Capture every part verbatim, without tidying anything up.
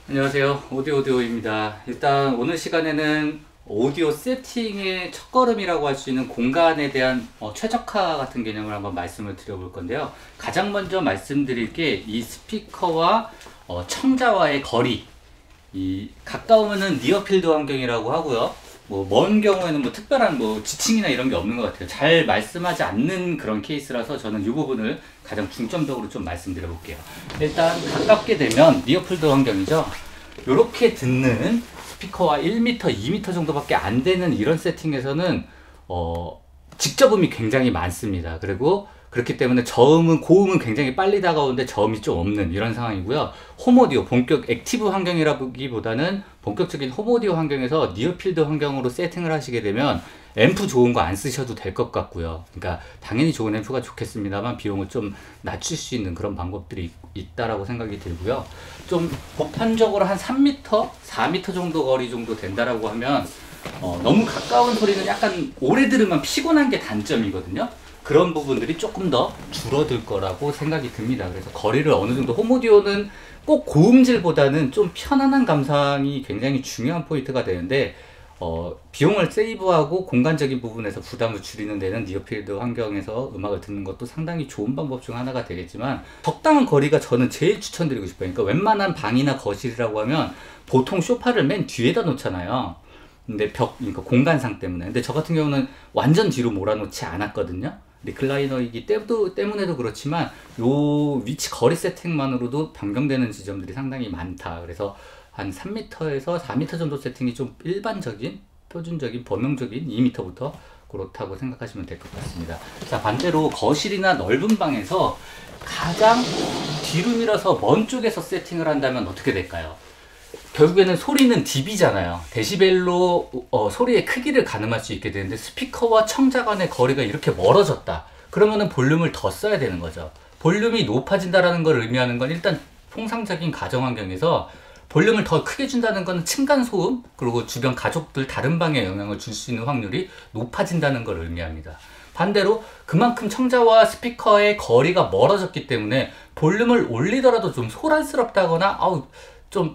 안녕하세요. 오디오디오입니다. 일단 오늘 시간에는 오디오 세팅의 첫걸음이라고 할 수 있는 공간에 대한 어, 최적화 같은 개념을 한번 말씀을 드려볼 건데요. 가장 먼저 말씀드릴 게 이 스피커와 어, 청자와의 거리. 이 가까우면은 니어필드 환경이라고 하고요. 뭐 먼 경우에는 뭐 특별한 뭐 지칭이나 이런 게 없는 것 같아요. 잘 말씀하지 않는 그런 케이스라서 저는 이 부분을 가장 중점적으로 좀 말씀드려 볼게요. 일단 가깝게 되면 니어필드 환경이죠. 이렇게 듣는 스피커와 일 미터, 이 미터 정도밖에 안 되는 이런 세팅에서는 어, 직접음이 굉장히 많습니다. 그리고 그렇기 때문에 저음은 고음은 굉장히 빨리 다가오는데 저음이 좀 없는 이런 상황이고요. 홈오디오, 본격 액티브 환경이라기보다는 본격적인 홈오디오 환경에서 니어필드 환경으로 세팅을 하시게 되면 앰프 좋은 거 안 쓰셔도 될 것 같고요. 그러니까 당연히 좋은 앰프가 좋겠습니다만 비용을 좀 낮출 수 있는 그런 방법들이 있, 있다라고 생각이 들고요. 좀 보편적으로 한 삼 미터, 사 미터 정도 거리 정도 된다라고 하면 어, 너무 가까운 소리는 약간 오래 들으면 피곤한 게 단점이거든요. 그런 부분들이 조금 더 줄어들 거라고 생각이 듭니다. 그래서 거리를 어느 정도, 홈오디오는 꼭 고음질보다는 좀 편안한 감상이 굉장히 중요한 포인트가 되는데 어, 비용을 세이브하고 공간적인 부분에서 부담을 줄이는 데는 니어필드 환경에서 음악을 듣는 것도 상당히 좋은 방법 중 하나가 되겠지만 적당한 거리가 저는 제일 추천드리고 싶어요. 그러니까 웬만한 방이나 거실이라고 하면 보통 소파를 맨 뒤에다 놓잖아요. 근데 벽, 그러니까 공간상 때문에. 근데 저 같은 경우는 완전 뒤로 몰아놓지 않았거든요. 리클라이너이기 때문에도 그렇지만 요 위치 거리 세팅만으로도 변경되는 지점들이 상당히 많다. 그래서 한 삼 미터에서 사 미터 정도 세팅이 좀 일반적인 표준적인 범용적인 이 미터부터 그렇다고 생각하시면 될 것 같습니다. 자, 반대로 거실이나 넓은 방에서 가장 뒤로 밀어서 먼 쪽에서 세팅을 한다면 어떻게 될까요? 결국에는 소리는 디비잖아요. 데시벨로 어, 소리의 크기를 가늠할 수 있게 되는데 스피커와 청자 간의 거리가 이렇게 멀어졌다. 그러면은 볼륨을 더 써야 되는 거죠. 볼륨이 높아진다라는 걸 의미하는 건 일단 통상적인 가정 환경에서 볼륨을 더 크게 준다는 건 층간소음 그리고 주변 가족들 다른 방에 영향을 줄 수 있는 확률이 높아진다는 걸 의미합니다. 반대로 그만큼 청자와 스피커의 거리가 멀어졌기 때문에 볼륨을 올리더라도 좀 소란스럽다거나 아우 좀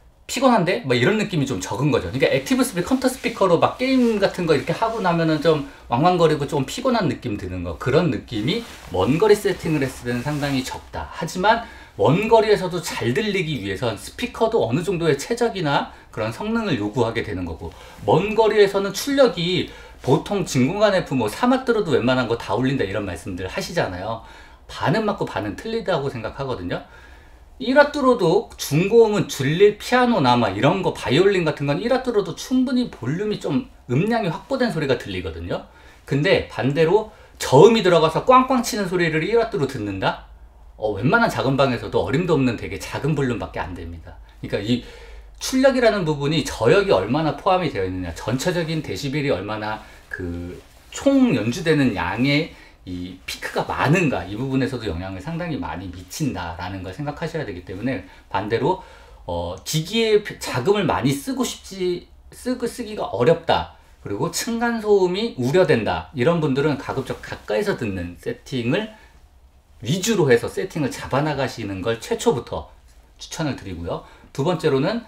피곤한데? 뭐 이런 느낌이 좀 적은 거죠. 그러니까 액티브 스피커, 컴퓨터 스피커로 막 게임 같은 거 이렇게 하고 나면은 좀 왕왕거리고 좀 피곤한 느낌 드는 거. 그런 느낌이 먼 거리 세팅을 했을 때는 상당히 적다. 하지만 먼 거리에서도 잘 들리기 위해선 스피커도 어느 정도의 최적이나 그런 성능을 요구하게 되는 거고, 먼 거리에서는 출력이 보통 진공관 앰프 뭐 사마 들어도 웬만한 거 다 울린다 이런 말씀들 하시잖아요. 반은 맞고 반은 틀리다고 생각하거든요. 일 화 뚫어도 중고음은 줄릴 피아노나 막 이런 거 바이올린 같은 건 일 화 뚫어도 충분히 볼륨이 좀 음량이 확보된 소리가 들리거든요. 근데 반대로 저음이 들어가서 꽝꽝 치는 소리를 일 화 뚫어 듣는다? 어, 웬만한 작은 방에서도 어림도 없는 되게 작은 볼륨밖에 안 됩니다. 그러니까 이 출력이라는 부분이 저역이 얼마나 포함이 되어 있느냐, 전체적인 데시벨이 얼마나 그 총 연주되는 양의 이 피크가 많은가, 이 부분에서도 영향을 상당히 많이 미친다라는 걸 생각하셔야 되기 때문에 반대로 어, 기기에 자금을 많이 쓰고 싶지 쓰고 쓰기가 어렵다, 그리고 층간소음이 우려된다, 이런 분들은 가급적 가까이서 듣는 세팅을 위주로 해서 세팅을 잡아나가시는 걸 최초부터 추천을 드리고요. 두 번째로는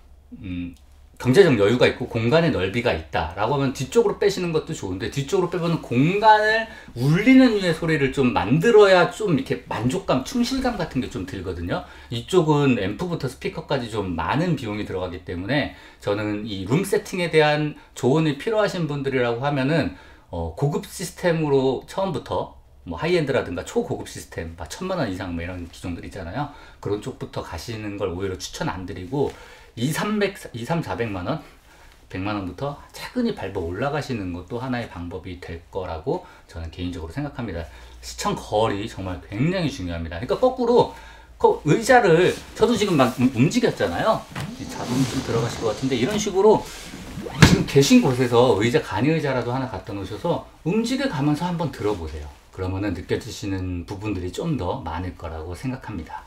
음, 경제적 여유가 있고 공간의 넓이가 있다 라고 하면 뒤쪽으로 빼시는 것도 좋은데, 뒤쪽으로 빼면 공간을 울리는 류의 소리를 좀 만들어야 좀 이렇게 만족감, 충실감 같은 게 좀 들거든요. 이쪽은 앰프부터 스피커까지 좀 많은 비용이 들어가기 때문에 저는 이 룸 세팅에 대한 조언이 필요하신 분들이라고 하면은 어, 고급 시스템으로 처음부터 뭐 하이엔드라든가 초고급 시스템 막 천만 원 이상 뭐 이런 기종들 있잖아요. 그런 쪽부터 가시는 걸 오히려 추천 안 드리고 이, 삼백, 이, 삼, 사백만 원, 백만 원부터 차근히 밟아 올라가시는 것도 하나의 방법이 될 거라고 저는 개인적으로 생각합니다. 시청 거리 정말 굉장히 중요합니다. 그러니까 거꾸로 그 의자를, 저도 지금 막 움직였잖아요. 자동 좀 들어가실 것 같은데, 이런 식으로 지금 계신 곳에서 의자, 간이 의자라도 하나 갖다 놓으셔서 움직여 가면서 한번 들어보세요. 그러면은 느껴지시는 부분들이 좀 더 많을 거라고 생각합니다.